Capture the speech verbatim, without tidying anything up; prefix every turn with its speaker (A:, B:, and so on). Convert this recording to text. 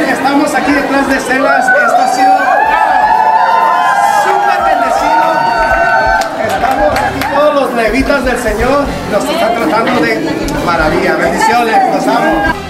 A: estamos aquí detrás de escenas. Esto ha sido súper bendecido. Estamos aquí todos los levitas del Señor. Nos están tratando de maravilla. Bendiciones, los amo.